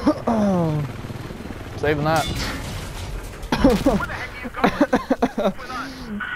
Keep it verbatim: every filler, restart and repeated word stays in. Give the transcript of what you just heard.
Saving that. Where the heck are you going? With us.